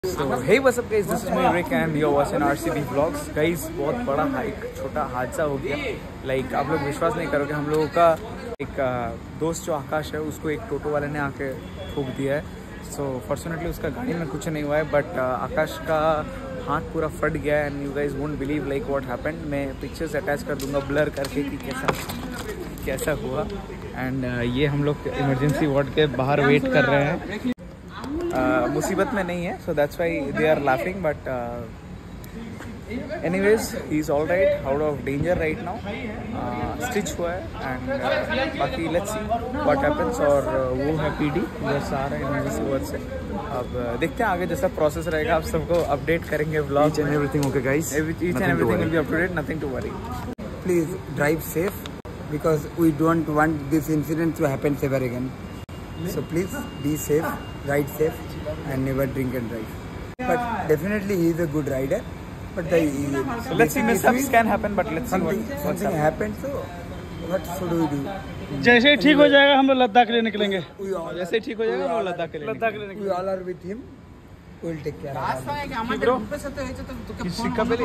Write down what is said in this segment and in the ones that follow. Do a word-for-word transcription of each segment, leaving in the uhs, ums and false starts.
So hey what's up guys, this is my Rick and you're watching R C B vlogs. Guys बहुत बड़ा hike छोटा हादसा हो गया. लाइक आप लोग विश्वास नहीं करोगे, हम लोगों का एक दोस्त जो आकाश है उसको एक टोटो वाले ने आके ठोक दिया है. सो फॉर्चुनेटली उसका गाड़ी में कुछ नहीं हुआ है, बट आकाश का हाथ पूरा फट गया है. And you guys won't believe like what happened. मैं पिक्चर्स अटैच कर दूंगा ब्लर करके कि कैसा कैसा हुआ. एंड uh, ये हम लोग इमरजेंसी वार्ड के बाहर वेट कर रहे हैं. uh, मुसीबत में नहीं है, so that's why they are laughing. But anyways he is all right, out of danger right now. Stitch हुआ है एंड uh, बाकी लेट्स सी व्हाट हैपेंस. और uh, वो है पीडी उधर से आ रहा है इमरजेंसी वार्ड से. अब uh, देखते हैं आगे जैसा प्रोसेस रहेगा, आप सबको अपडेट करेंगे vlog and everything. Okay guys, each and everything will be up to date, nothing to worry. Please drive safe because we don't want this incident to happen ever again. So please be safe, ride safe and never drink and drive. But definitely he is a good rider. But the so let's see, mishaps can happen, but let's something, see what something happened. So what should we do? जैसे ही ठीक हो जाएगा हम लोग लद्दाख के लिए निकलेंगे. जैसे ही ठीक हो जाएगा हम लोग लद्दाख के लिए लद्दाख के लिए निकलेंगे. We all are with him. We will take care of him. Bro, শিক্ষা পেলি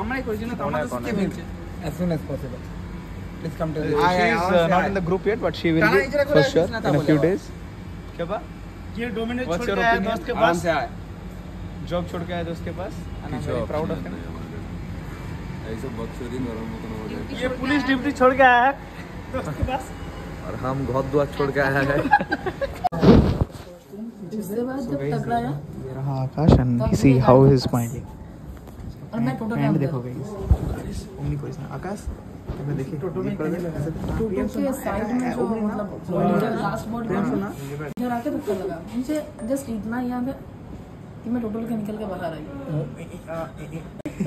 as soon as possible. Please come to the. She is uh, not in the group yet, but she will be for sure in a few days. क्या बा? ये dominate What's छोड़ your के आया opinion? दोस्त के पास. जॉब छोड़ के आया दोस्त के पास. And I'm very proud of him. ऐसे बकचोदी नरम मत हो जाए. ये पुलिस ड्यूटी छोड़ के आया है दोस्त के पास. और हम बहुत दुआ छोड़ के आया है. उसके बाद जब टकराया ये रहा आकाश and see how he is smiling. और मैं टोटो एंड देखो गाइस, ओनली कोई ना आकाश मैं देखिए टोटो में टोटो के साइड में जो मतलब लास्ट बोर्ड पे इधर आके धक्का लगा. मुझे जस्ट इतना याद है कि मैं टोटो के निकल के बाहर आई.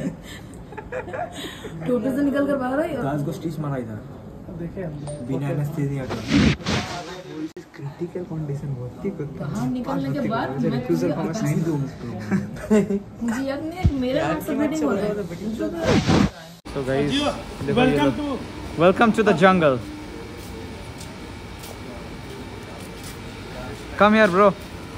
टोटो से निकल कर बाहर आई और को स्टिच मारा इधर. देखिए बिना एनेस्थीसिया के क्रिटिकल कंडीशन होती है. बाहर निकलने के बाद मैं रिफ्यूजल कॉमेंट्स नहीं दूं मुझे याद नहीं है मेरे हाथ से मीटिंग हो रहा है. So guys, welcome to welcome to the jungle. Come here bro.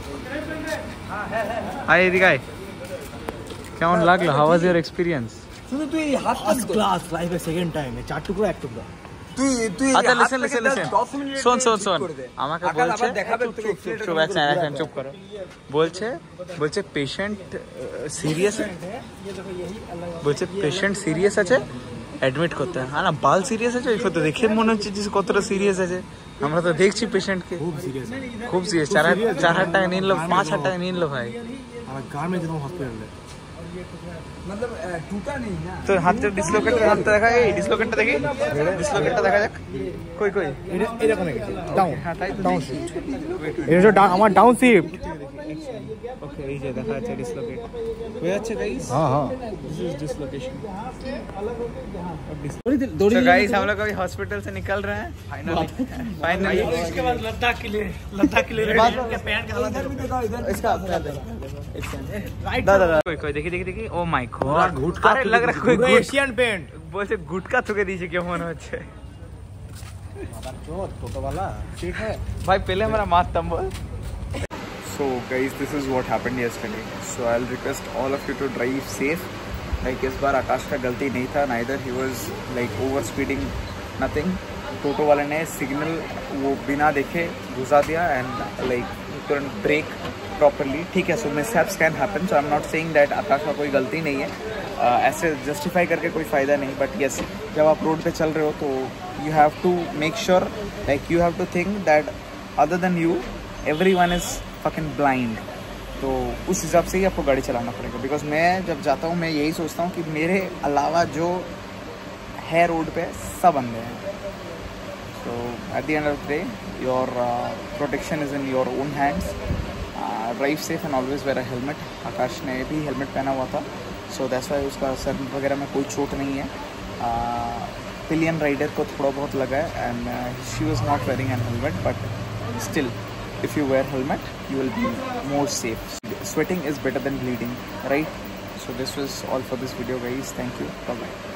Hi Edikai. কেমন লাগলো? How was your experience? শুধু তুই হাত ফার্স্ট ক্লাস লাইফে সেকেন্ড টাইম চার টুকরো এক টুকরো. তুই তুই আচ্ছা লিসেন লিসেন লিসেন শোন শোন শোন আমাকে বলছে চুপ এক সেকেন্ড চুপ করো. বলছে বলছে পেশেন্ট সিরিয়াস বলছে পেশেন্ট সিরিয়াস আছে, অ্যাডমিট করতে হয়. না বাল সিরিয়াস আছে, এই তো দেখে মনে হচ্ছে যে কতটা সিরিয়াস আছে. আমরা তো দেখছি পেশেন্টকে খুব সিরিয়াস খুব সিরিয়াস. চার চার হাজার টাকা নিয়ে নিল, পাঁচ হাজার টাকা নিয়ে নিল ভাই. আমার গান में जब हॉस्पिटल है मतलब टूटा नहीं ना. তোর হাতটা ডিসলোকেট, হাতটা দেখা, এই ডিসলোকেটটা দেখি, ডিসলোকেটটা দেখা যাক. কই কই এটা এরকম হয়ে গেছে ডাউন. হ্যাঁ তাই তো ডাউন শিফট. এটা যে আমার ডাউন শিফট. ওকে এই যে দেখা যাচ্ছে ডিসলোকেট হয়ে যাচ্ছে গাইস. हां हां दिस इज डिसलोकेशन. दौड़ी तो गाइस हम लोग अभी हॉस्पिटल से निकल रहे हैं फाइनली फाइनली. इसके बाद लद्दाख के लिए लद्दाख के लिए रेडी के पैंट का हालत इसका दादा दादा कोई कोई देखी देखी देखी. Oh my god gutka. अरे लग रहा है कोई एशियन पेंट বলছে গুটকা থুকে দিয়েছে কেউ মনে হচ্ছে. छोटा वाला ठीक है भाई पहले हमारा मारता बोल. So guys, this is what happened yesterday. So I'll request all of you to drive safe. Like इस बार आकाश का गलती नहीं था, neither he was like over speeding, nothing. टोटो वाले ने सिग्नल वो बिना देखे घुसा दिया and like couldn't brake properly. ठीक है, so mishaps can happen. So I'm not saying that आकाश का कोई गलती नहीं है. uh, ऐसे जस्टिफाई करके कोई फ़ायदा नहीं. बट यस, जब आप रोड पे चल रहे हो तो you have to make sure, like you have to think that other than you everyone is fucking blind. तो उस हिसाब से ही आपको गाड़ी चलाना पड़ेगा. बिकॉज मैं जब जाता हूँ मैं यही सोचता हूँ कि मेरे अलावा जो है रोड पे सब अंधे हैं. So at the end of the day, your uh, protection is in your own hands. Uh, drive safe and always wear a helmet. आकाश ने भी हेलमेट पहना हुआ था, so that's why उसका सर वगैरह में कोई चोट नहीं है. पिलियन राइडर को थोड़ा बहुत लगा है and uh, she was not wearing an helmet, but still, if you wear helmet, you will be more safe. Sweating is better than bleeding, right? So this was all for this video, guys. Thank you. Bye bye.